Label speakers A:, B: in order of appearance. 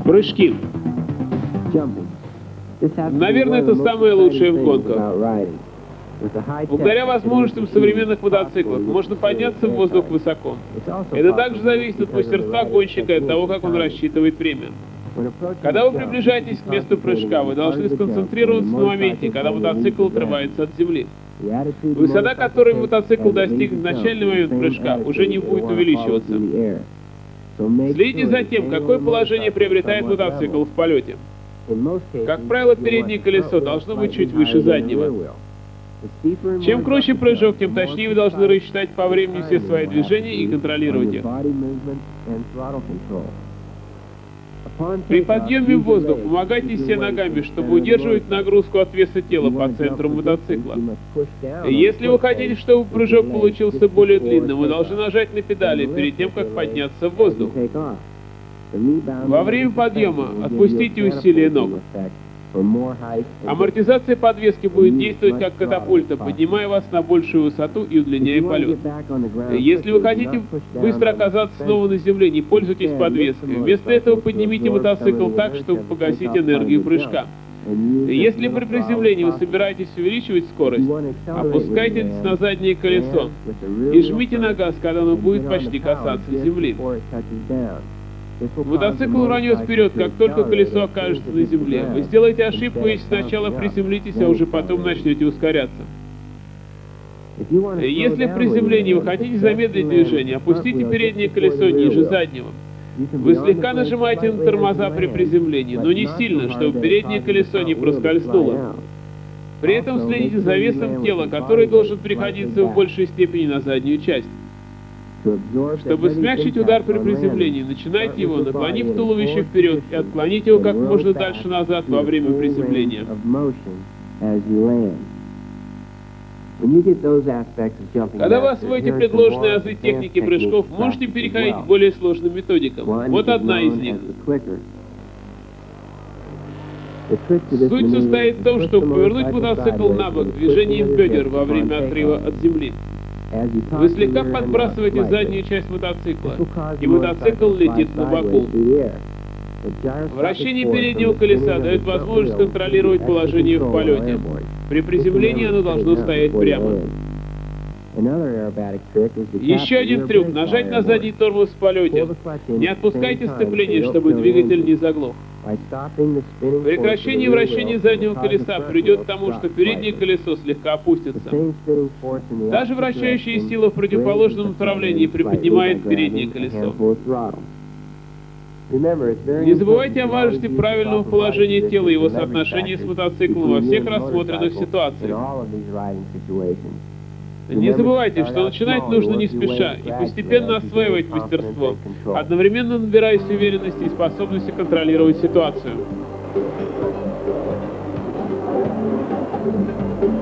A: Прыжки. Наверное, это самое лучшее в гонках. Благодаря возможностям современных мотоциклов можно подняться в воздух высоко. Это также зависит от мастерства гонщика и от того, как он рассчитывает время. Когда вы приближаетесь к месту прыжка, вы должны сконцентрироваться на моменте, когда мотоцикл отрывается от земли. Высота, которой мотоцикл достигнет в начальный момент прыжка, уже не будет увеличиваться. Следите за тем, какое положение приобретает мотоцикл в полете. Как правило, переднее колесо должно быть чуть выше заднего. Чем круче прыжок, тем точнее вы должны рассчитать по времени все свои движения и контролировать их. При подъеме в воздух помогайте себе ногами, чтобы удерживать нагрузку от веса тела по центру мотоцикла. Если вы хотите, чтобы прыжок получился более длинным, вы должны нажать на педали перед тем, как подняться в воздух. Во время подъема отпустите усилие ног. Амортизация подвески будет действовать как катапульта, поднимая вас на большую высоту и удлиняя полет. Если вы хотите быстро оказаться снова на земле, не пользуйтесь подвеской. Вместо этого поднимите мотоцикл так, чтобы погасить энергию прыжка. Если при приземлении вы собираетесь увеличивать скорость, опускайтесь на заднее колесо и жмите на газ, когда оно будет почти касаться земли. Мотоцикл рванет вперед, как только колесо окажется на земле. Вы сделаете ошибку, если сначала приземлитесь, а уже потом начнете ускоряться. Если в приземлении вы хотите замедлить движение, опустите переднее колесо ниже заднего. Вы слегка нажимаете на тормоза при приземлении, но не сильно, чтобы переднее колесо не проскользнуло. При этом следите за весом тела, который должен приходиться в большей степени на заднюю часть. Чтобы смягчить удар при приземлении, начинайте его, наклонив туловище вперед, и отклонить его как можно дальше назад во время приземления. Когда вы освоите предложенные азы техники прыжков, можете переходить к более сложным методикам. Вот одна из них. Суть состоит в том, чтобы повернуть мотоцикл на бок движением бедер во время отрыва от земли. Вы слегка подбрасываете заднюю часть мотоцикла, и мотоцикл летит на боку. Вращение переднего колеса дает возможность контролировать положение в полете. При приземлении оно должно стоять прямо. Еще один трюк – нажать на задний тормоз в полете. Не отпускайте сцепление, чтобы двигатель не заглох. Прекращение вращения заднего колеса приведет к тому, что переднее колесо слегка опустится. Даже вращающая сила в противоположном направлении приподнимает переднее колесо. Не забывайте о важности правильного положения тела и его соотношения с мотоциклом во всех рассмотренных ситуациях. Не забывайте, что начинать нужно не спеша и постепенно осваивать мастерство, одновременно набираясь уверенности и способности контролировать ситуацию.